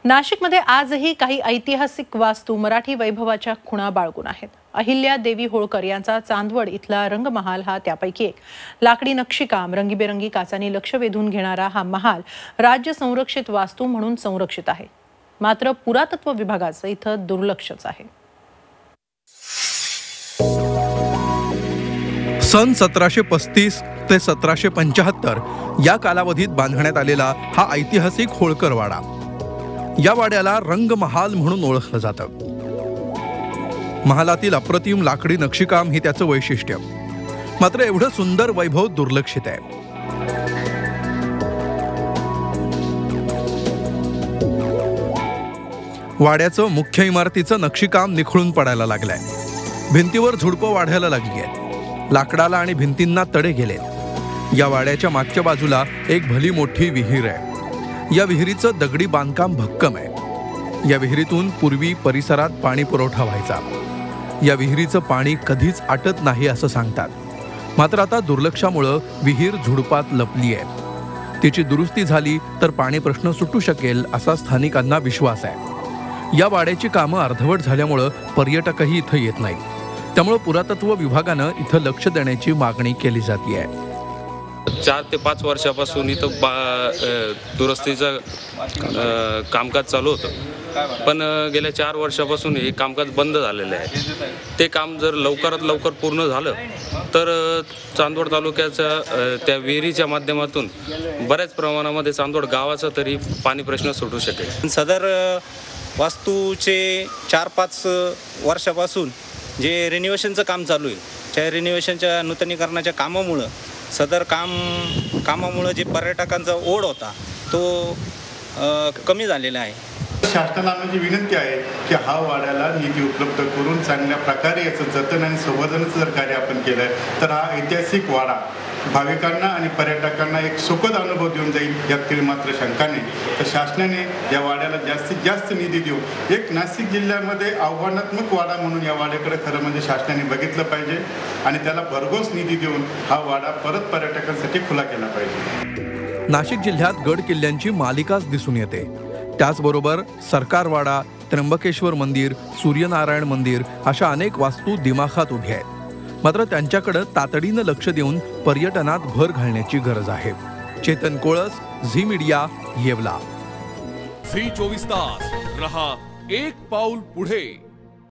नाशिकमध्ये आजही काही ऐतिहासिक वास्तू मराठी वैभवाच्या खुणा बाळगून आहेत। अहिल्या देवी होळकर यांचा चांदवड इथला रंगमहाल हा त्यापैकी एक। लाकडी नक्षीकाम, रंगीबेरंगी काचांनी लक्ष वेधून घेणारा हा महाल राज्य संरक्षित वास्तू म्हणून संरक्षित आहे। मात्र पुरातत्व विभागाचं इथं दुर्लक्षच आहे। सन 1735 ते 1775 या कालावधीत बांधण्यात आलेला हा ऐतिहासिक होळकर वाडा। या वाड्याला रंगमहाल म्हणून ओळखलं जातं। महालातील अप्रतिम लाकडी नक्षीकाम ही त्याचं वैशिष्ट्य। मात्र एवढं सुंदर वैभव दुर्लक्षित आहे। वाड्याचं मुख्य इमारतीचं नक्षीकाम निखळून पडायला लागलंय। भिंतीवर झुडपं वाढायला लागली आहेत। लाकडाला आणि भिंतींना तडे गेलेत। या वाड्याच्या मागच्या बाजूला एक भली मोठी विहीर आहे। या विहिरीचं दगडी बांधकाम भक्कम आहे। या विहिरीतून पूर्वी परिसरात पाणी पुरवठा व्हायचा। या विहिरीचं पाणी कधीच आटत नाही असं सांगतात। मात्र आता दुर्लक्षामुळे विहीर झुडपात लपली आहे। तिची दुरुस्ती झाली तर पाणी प्रश्न सुटू शकेल असा स्थानिकांना विश्वास आहे। या वाड्याची कामं अर्धवट झाल्यामुळे पर्यटकही इथं येत नाहीत। त्यामुळे पुरातत्व विभागानं इथं लक्ष देण्याची मागणी केली जाते आहे। 4 ते 5 वर्षापासून इथं दुरुस्तीचं कामकाज चालू होतं, पण गेल्या 4 वर्षापासून हे कामकाज बंद झालेलं आहे। ते काम जर लवकरात लवकर पूर्ण झालं तर चांदवड तालुक्याच्या त्या विहिरीच्या माध्यमातून बऱ्याच प्रमाणामध्ये चांदवड गावाचा तरी पाणी प्रश्न सुटू शकेल। सदर वास्तूचे 4-5 वर्षापासून जे रिनोव्हेशनचं काम चालू आहे, त्या रिनोव्हेशनच्या नूतनीकरणाच्या कामामुळं सदर कामामुळे जे पर्यटकांचा ओढ होता तो कमी झालेला आहे। शासनाला माझी विनंती आहे की हा वाड्याला निधी उपलब्ध करून चांगल्या प्रकारे याचं जतन आणि संवर्धनाचं जर कार्य आपण केलं तर हा ऐतिहासिक वाडा भाविकांना आणि पर्यटकांना एक सुखद अनुभव देऊन जाईल यातील मात्र शंका नाही। तर शासनाने या वाड्याला जास्तीत जास्त निधी देऊन एक नाशिक जिल्ह्यामध्ये आव्हानात्मक वाडा म्हणून या वाड्याकडे खरं म्हणजे शासनाने बघितलं पाहिजे आणि त्याला भरघोस निधी देऊन हा वाडा परत पर्यटकांसाठी खुला केला पाहिजे। नाशिक जिल्ह्यात गड किल्ल्यांची मालिकाच दिसून येते। त्याचबरोबर सरकारवाडा, त्र्यंबकेश्वर मंदिर, सूर्यनारायण मंदिर अशा अनेक वास्तू दिमाखात उभ्या आहेत। मात्र त्यांच्याकडे तातडीनं लक्ष देऊन पर्यटनात भर घालण्याची गरज आहे। चेतन कोळस, झी मीडिया, येवला। झी 24 तास रहा एक पाऊल पुढे।